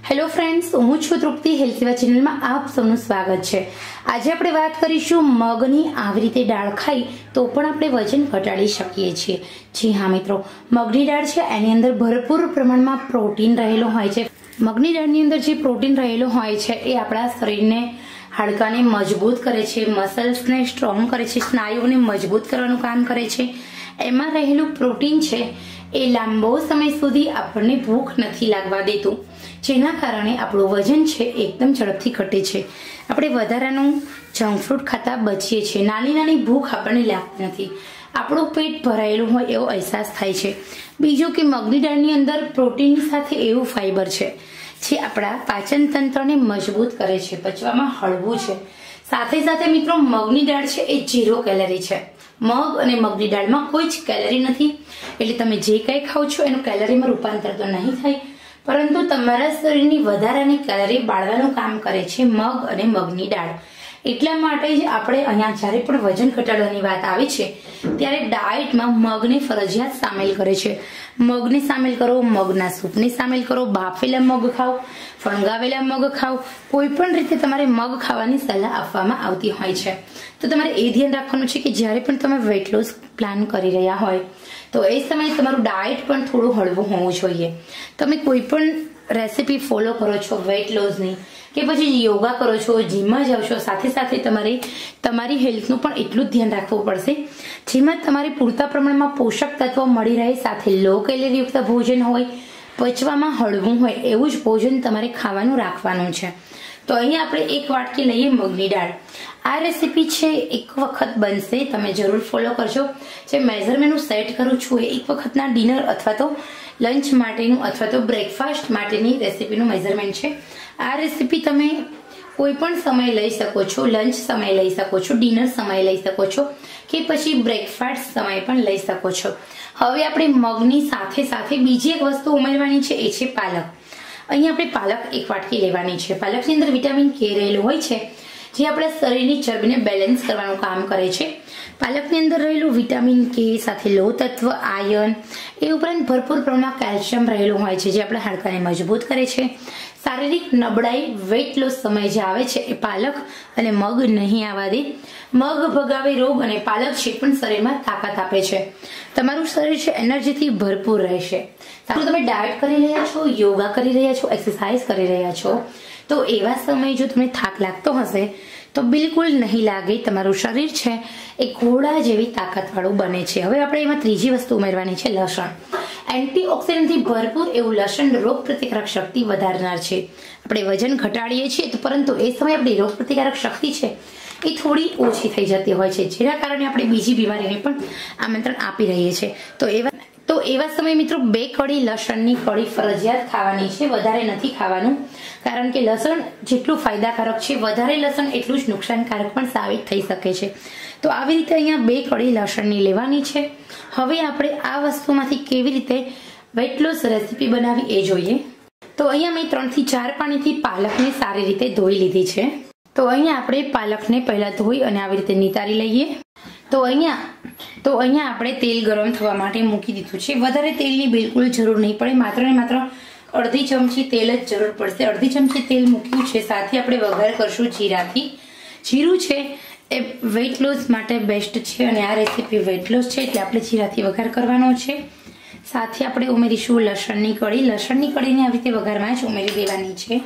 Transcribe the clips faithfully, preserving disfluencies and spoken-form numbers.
Hello friends, हूँ छुं तृप्ति health सेवा चेनल में आप सबનું स्वागत છે। આજે આપણે વાત કરીશું મગની આવી રીતે દાળ ખાઈ તો પણ આપણે વજન ઘટાડી શકીએ છીએ। જી હા મિત્રો, મગની દાળ છે એની અંદર ભરપૂર પ્રમાણમાં પ્રોટીન રહેલો હોય છે। મગની દાળની અંદર જે પ્રોટીન રહેલો હોય છે એ આપણા શરીરને હાડકાને મજબૂત કરે છે, મસલ્સને સ્ટ્રોંગ કરે છે, સ્નાયુઓને મજબૂત કરવાનું કામ કરે છે। એમાં રહેલું પ્રોટીન છે એ લાંબો સમય સુધી આપણને ભૂખ નથી લાગવા દેતું, જેના કારણે આપણું વજન છે એકદમ ઝડપથી ઘટે છે। આપણે વધારાનું જંક ફૂડ ખાતા બચીએ છીએ, નાની નાની ભૂખ આપણને લાગતી નથી, આપણું પેટ ભરાયેલું હોય એવો અહેસાસ થાય છે। બીજું કે મગની દાળની અંદર પ્રોટીનની સાથે એવું ફાઈબર છે જે આપણા પાચન તંત્રને મજબૂત કરે છે, પચવામાં હળવું છે। સાથે સાથે મિત્રો મગની દાળ છે એ ઝીરો કેલરી છે। મગ અને મગની દાળમાં કોઈ જ કેલરી નથી, એટલે તમે જે કંઈ ખાઓ છો એનું કેલરીમાં રૂપાંતર તો નહીં થાય, પરંતુ તમારા શરીરની વધારાની કેલરી બાળવાનું કામ કરે છે મગ અને મગની દાળ। એટલા માટે જ આપણે અહીંયા જ્યારે પણ વજન ઘટાડવાની વાત આવે છે ત્યારે ડાયટમાં મગને ફરજિયાત સામેલ કરે છે। મગને સામેલ કરો, મગના સૂપને સામેલ કરો, બાફેલા મગ ખાઓ, ફણગાવેલા મગ ખાઓ, કોઈ પણ રીતે તમારે મગ ખાવાની સલાહ આપવામાં આવતી હોય છે। તો તમારે એ ધ્યાન રાખવાનું છે કે જ્યારે પણ તમે વેટ લોસ પ્લાન કરી રહ્યા હોય તો એ સમયે તમારું ડાયટ પણ થોડું હળવું હોવું જોઈએ। તમે કોઈ પણ રેસીપી ફોલો કરો છો વેટ લોસની કે પછી યોગા કરો છો, જીમમાં જાઓ છો, સાથે સાથે તમારે તમારી હેલ્થનું પણ એટલું જ ધ્યાન રાખવું પડશે જેમાં તમારે પૂરતા પ્રમાણમાં પોષક તત્વો મળી રહે, સાથે લો કેલરીયુક્ત ભોજન હોય, પચવામાં હળવું હોય એવું જ ભોજન તમારે ખાવાનું રાખવાનું છે। તો અહીં આપણે એક વાટકી લઈએ મગની દાળ। આ રેસીપી છે એક વખત બનશે, તમે જરૂર ફોલો કરજો। જે મેઝરમેન્ટ હું સેટ કરું છું એ એક વખતના ડિનર અથવા તો લંચ માટેનું અથવા તો બ્રેકફાસ્ટ માટેની રેસીપીનું મેઝરમેન્ટ છે। આ રેસીપી તમે કોઈ પણ સમય લઈ શકો છો, લંચ સમય લઈ શકો છો, ડિનર સમય લઈ શકો છો કે પછી બ્રેકફાસ્ટ સમય પણ લઈ શકો છો। હવે આપણે મગની સાથે સાથે બીજી એક વસ્તુ ઉમેરવાની છે, એ છે પાલક। અહીં આપણે પાલક એક વાટકી લેવાની છે। પાલકની અંદર વિટામિન કે રહેલું હોય છે જે આપણા શરીરની ચરબીને બેલેન્સ કરવાનું કામ કરે છે। પાલકની અંદર રહેલું વિટામિન કે સાથે લોહ તત્વ, આયર્ન, એ ઉપરાંત ભરપૂર પ્રમાણમાં કેલ્શિયમ રહેલું હોય છે જે આપણા હાડકાને મજબૂત કરે છે। શારીરિક નબળાઈ, વેટ લોસ સમય જે આવે છે એ પાલક અને મગ નહીં આવવા દે। મગ ભગાવે રોગ અને પાલક છે પણ શરીરમાં તાકાત આપે છે। તમારું શરીર છે એનર્જીથી ભરપૂર રહેશે। તમે ડાયટ કરી રહ્યા છો, યોગા કરી રહ્યા છો, એક્સરસાઇઝ કરી રહ્યા છો તો એવા સમયે જો તમને થાક લાગતો હશે તો બિલકુલ નહીં લાગે, તમારું શરીર છે એ ઘોડા જેવી તાકાતવાળું બને છે। હવે આપણે એમાં ત્રીજી વસ્તુ ઉમેરવાની છે લસણ। એન્ટીઓક્સિડન્ટથી ભરપૂર એવું લસણ રોગ પ્રતિકારક શક્તિ વધારનાર છે। આપણે વજન ઘટાડીએ છીએ તો પરંતુ એ સમયે આપણી રોગ પ્રતિકારક શક્તિ છે એ થોડી ઓછી થઈ જતી હોય છે, જેના કારણે આપણે બીજી બીમારીને પણ આમંત્રણ આપી રહીએ છીએ। તો એવા તો એવા સમયે મિત્રો બે કળી લસણની કળી ફરજિયાત ખાવાની છે, વધારે નથી ખાવાનું, કારણ કે લસણ જેટલું ફાયદાકારક છે વધારે લસણ એટલું જ નુકસાનકારક પણ સાબિત થઈ શકે છે। તો આવી રીતે અહીંયા બે કળી લસણની લેવાની છે। હવે આપણે આ વસ્તુમાંથી કેવી રીતે વેટ લોસ રેસીપી બનાવી એ જોઈએ। તો અહીંયા મેં ત્રણ થી ચાર પાણીથી પાલકને સારી રીતે ધોઈ લીધી છે। તો અહીંયા આપણે પાલકને પહેલા ધોઈ અને આવી રીતે નિતારી લઈએ। તો અહીંયા તો અહીંયા આપણે તેલ ગરમ થવા માટે મૂકી દીધું છે। વધારે તેલની બિલકુલ જરૂર નહીં પડે, માત્ર ને માત્ર અડધી ચમચી તેલ જ જરૂર પડશે। અડધી ચમચી તેલ મૂક્યું છે, સાથે આપણે વઘાર કરશું જીરાથી। જીરું છે એ વેટ લોસ માટે બેસ્ટ છે અને આ રેસીપી વેટ લોસ છે એટલે આપણે જીરાથી વઘાર કરવાનો છે। સાથે આપણે ઉમેરીશું લસણની કળી। લસણની કળીને આવી રીતે વઘારમાં જ ઉમેરી દેવાની છે।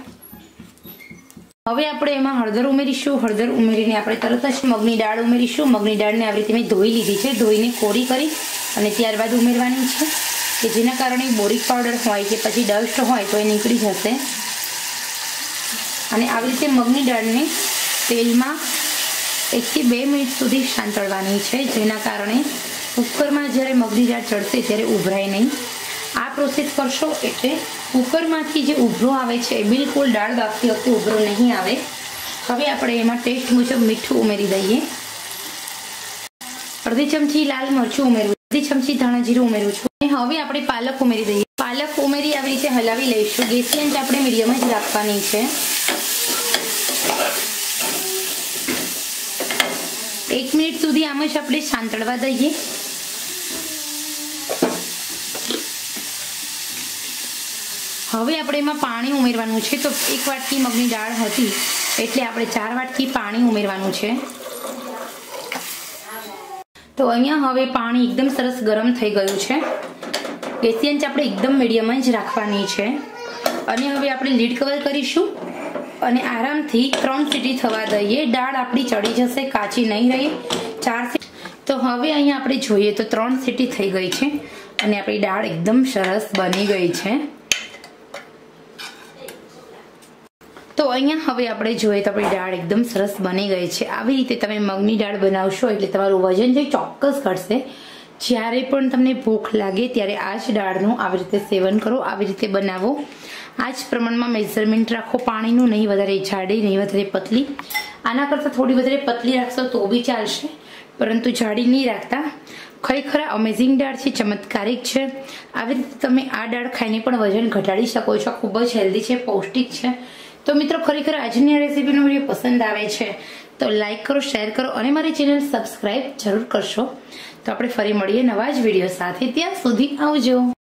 હવે આપણે એમાં હળદર ઉમેરીશું। હળદર ઉમેરીને આપણે તરત જ મગની દાળ ઉમેરીશું। મગની દાળને આવી રીતે મેં ધોઈ લીધી છે, ધોઈને કોરી કરી અને ત્યારબાદ ઉમેરવાની છે કે જેના કારણે બોરિક પાવડર હોય કે પછી ડસ્ટ હોય તો એ નીકળી જશે। અને આવી રીતે મગની દાળને તેલમાં એકથી બે મિનિટ સુધી સાંતળવાની છે, જેના કારણે કુકરમાં જ્યારે મગની દાળ ચડશે ત્યારે ઉભરાય નહીં। આ પ્રોસેસ કરશો એટલે કુકરમાંથી જે ઉભરો આવે છે એ બિલકુલ દાળ બાફતી વખતે ઉભરો નહીં આવે। હવે આપણે એમાં ટેસ્ટ મુજબ મીઠું ઉમેરી દઈએ। અડધી ચમચી લાલ મરચું ઉમેરવું, અડધી ચમચી ધાણા જીરું ઉમેરું છું। હવે આપણે પાલક ઉમેરી દઈએ। પાલક ઉમેરી આવી રીતે હલાવી લઈશું। ગેસની આંચ આપણે મીડિયમ જ રાખવાની છે। એક મિનિટ સુધી આમ જ આપણે સાંતળવા દઈએ। હવે આપણે એમાં પાણી ઉમેરવાનું છે. તો એક વાટકી મગની દાળ હતી એટલે આપણે ચાર વાટકી પાણી ઉમેરવાનું છે. તો અહીંયા હવે પાણી એકદમ સરસ ગરમ થઈ ગયું છે. ગેસની આંચ આપણે એકદમ મીડિયમ જ રાખવાની છે. અને હવે આપણે લીડ કવર કરીશું અને આરામથી ત્રણ સીટી થવા દઈએ. દાળ આપણી ચડી જશે, કાચી નહીં રહી. ચાર તો હવે અહીંયા આપણે જોઈએ તો ત્રણ સીટી થઈ ગઈ છે અને આપણી દાળ એકદમ સરસ બની ગઈ છે. તો અહીંયા હવે આપણે જોઈએ તો આપણી દાળ એકદમ સરસ બની ગઈ છે. આવી રીતે તમે મગની દાળ બનાવશો એટલે તમારું વજન જે ચોક્કસ ઘટશે. જ્યારે પણ તમને ભૂખ લાગે ત્યારે આ જ દાળનું આવી રીતે સેવન કરો, આવી રીતે બનાવો. આ જ પ્રમાણમાં મેઝરમેન્ટ રાખો પાણીનું, નહીં વધારે જાડી નહીં વધારે પતલી. આના કરતાં થોડી વધારે પતલી રાખશો તો બી ચાલશે, પરંતુ જાડી નહીં રાખતા. ખરેખર અમેઝિંગ દાળ છે, ચમત્કારિક છે. આવી રીતે તમે આ દાળ ખાઈને પણ વજન ઘટાડી શકો છો. ખૂબ જ હેલ્ધી છે, પૌષ્ટિક છે. તો મિત્રો ખરેખર આજની આ રેસીપીનો વિડીયો પસંદ આવે છે તો લાઈક કરો, શેર કરો અને મારી ચેનલ સબસ્ક્રાઈબ જરૂર કરશો. તો આપણે ફરી મળીએ નવા જ વિડીયો સાથે. ત્યાં સુધી આવજો.